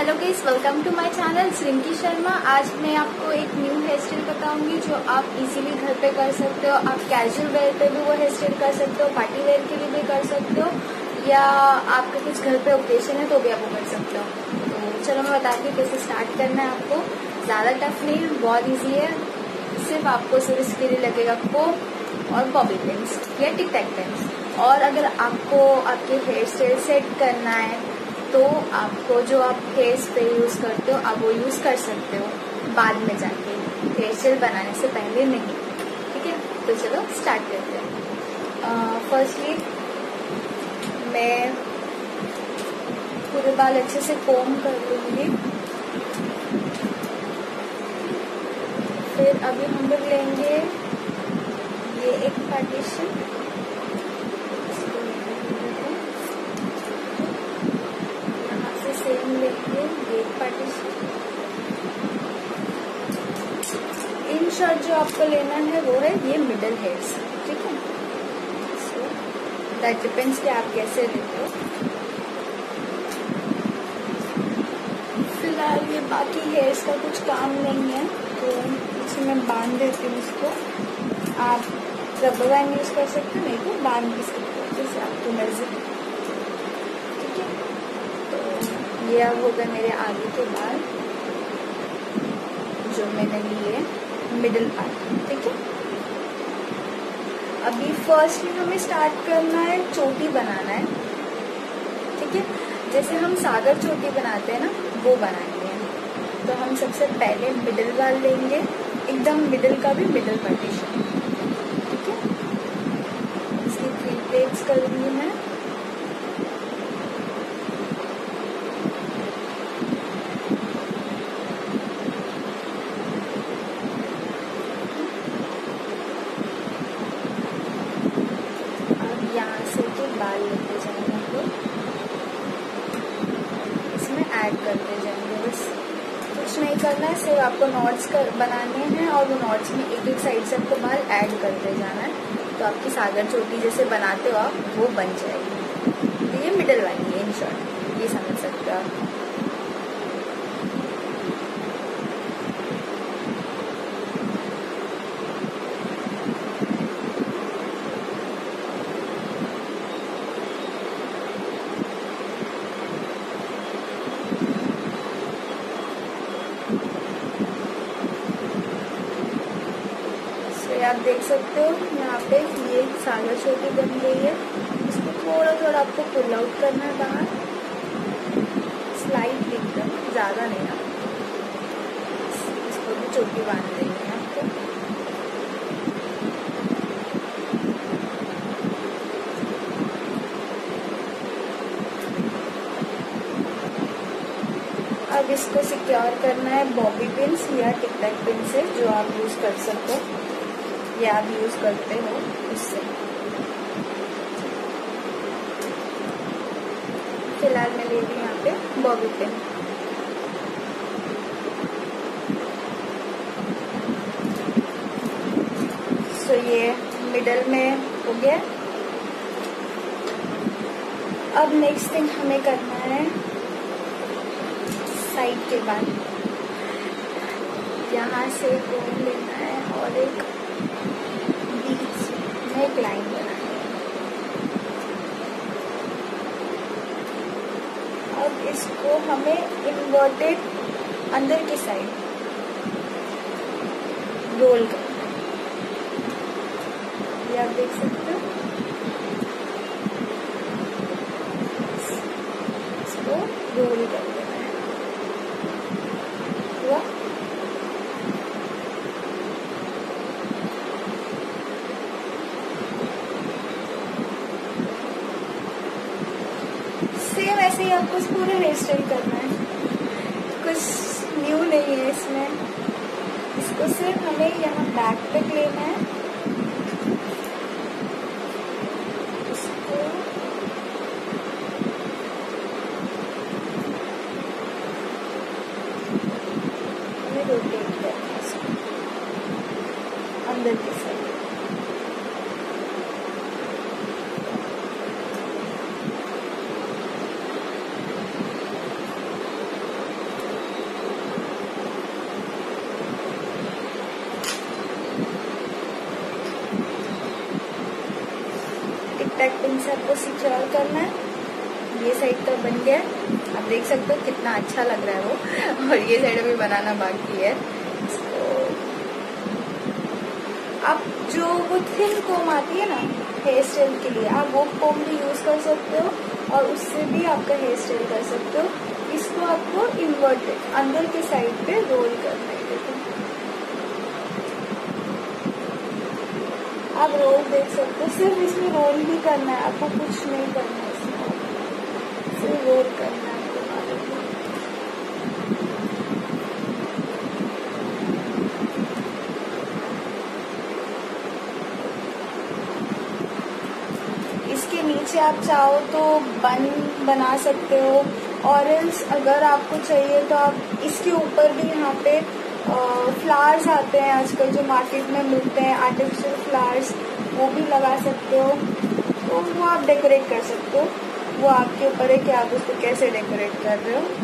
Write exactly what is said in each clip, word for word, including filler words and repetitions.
Hello guys, welcome to my channel Rinki Sharma. आज मैं आपको एक न्यू हेयर स्टाइल बताऊंगी जो आप इजीली घर पे कर सकते हो। आप कैजुअल वेयर पे भी वो हेयर स्टाइल कर सकते हो, पार्टी वेयर के लिए भी कर सकते हो, या आपका कुछ घर पे ओकेजन है तो भी आप वो कर सकते हो। तो चलो मैं बताती हूँ कैसे स्टार्ट करना है आपको। ज़्यादा टफ नहीं, बहुत ईजी है। सिर्फ आपको सिर्फ इसके लिए लगेगा कोम और बॉबी पिन्स या टिक टैक पिन्स। और अगर आपको आपके हेयर स्टाइल सेट करना है तो आपको जो आप हेयर स्प्रे यूज़ करते हो आप वो यूज़ कर सकते हो बाद में जाके, हेयर स्टाइल बनाने से पहले नहीं। ठीक है, तो चलो स्टार्ट करते हैं। फर्स्टली मैं पूरे बाल अच्छे से कोम कर लूँगी। फिर अभी हम लोग लेंगे ये एक पार्टीशन, सेम लेंगे ये पार्टीशन। इन शॉर्ट जो आपको लेना है वो है ये मिडल हेयर्स। ठीक है, सो दैट डिपेंड्स कि आप कैसे लेते हो। फिलहाल ये बाकी हेयर्स का कुछ काम नहीं है तो इसे मैं बांध देती हूँ इसको। आप रबर बैंड यूज कर सकते हो, नहीं तो बांध भी सकते हो जैसे आपको मर्जी। ये अब हो गए मेरे आगे के बाल जो मैंने लिए मिडिल पार्ट। ठीक है, अभी फर्स्टली हमें स्टार्ट करना है, चोटी बनाना है। ठीक है, जैसे हम सागर चोटी बनाते हैं ना वो बनाएंगे। तो हम सबसे पहले मिडिल बाल लेंगे, एकदम मिडिल का भी मिडिल पार्टीशन। ठीक है, इसकी थ्री प्लेट्स करूँगी मैं। यहाँ से के बाल लेते जाएंगे तो इसमें ऐड करते जाएंगे। बस कुछ नहीं करना है, सिर्फ आपको नॉट्स कर बनाने हैं और वो नॉट्स में एक एक साइड से आपको बाल ऐड करते जाना है। तो आपकी सागर चोटी जैसे बनाते हो आप वो बन जाएगी। तो ये मिडल वाली है, इन शॉर्ट ये समझ सकते हो आप। आप देख सकते हो यहाँ पे ये सागर चोटी बन गई है। इसको थोड़ा थोड़ा आपको पुल आउट करना है बाहर, स्लाइड एकदम, ज़्यादा नहीं। आप इसको भी चोटी बांध देंगे आपको। अब इसको सिक्योर करना है बॉबी पिन्स या टिक टैक पिन से, जो आप यूज़ कर सकते हो या आप यूज़ करते हो उससे। फिलहाल मैं ले रही हूँ यहाँ पे बॉबी पिन। सो ये मिडल में हो गया। अब नेक्स्ट थिंग हमें करना है साइड के बाद, यहाँ से कोम लेना है और एक एक लाइन बनानी है। अब इसको हमें इन्वर्टेड अंदर की साइड रोल करना है। ये आप देख सकते हो, इसको रोल कर देना है। हुआ? सेम ऐसे ही आपको पूरे हेयर स्टाइल करना है, कुछ न्यू नहीं है इसमें। इसको सिर्फ हमें यहाँ बैक तक लेना है। इसको हमें रोटेट करना है, इसको अंदर की साइड। टिक टैक पिन से आपको सिक्योर करना है। ये साइड तो बन गया है, आप देख सकते हो कितना अच्छा लग रहा है वो। और ये साइड अभी बनाना बाकी है। आप जो वो थिन कोम आती है ना हेयर स्टाइल के लिए, आप वो कोम भी यूज कर सकते हो और उससे भी आपका हेयर स्टाइल कर सकते हो। इसको आपको इन्वर्टेड अंदर के साइड पे रोल करना है। देखो आप रोल देख सकते हो, सिर्फ इसमें रोल भी करना है, आपको कुछ नहीं करना है, इसमें सिर्फ रोल करना है। इसके नीचे आप चाहो तो बन बना सकते हो, और अगर आपको चाहिए तो आप इसके ऊपर भी यहाँ पे फ्लावर्स आते हैं आजकल जो मार्केट में मिलते हैं, आर्टिफिशियल फ्लावर्स, वो भी लगा सकते हो। तो वो आप डेकोरेट कर सकते हो, वो आपके ऊपर है कि आप उसको कैसे डेकोरेट कर रहे हो।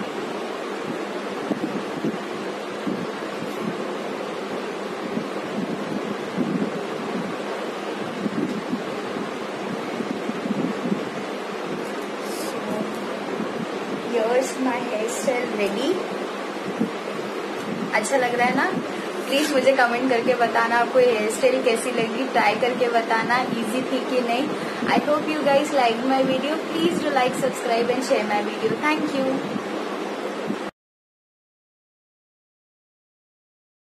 Here's my hairstyle ready। अच्छा लग रहा है ना? प्लीज मुझे कमेंट करके बताना आपको ये हेयर स्टाइल कैसी लगी, ट्राई करके बताना इजी थी कि नहीं। I hope you guys like my video. Please do like, subscribe and share my video. Thank you.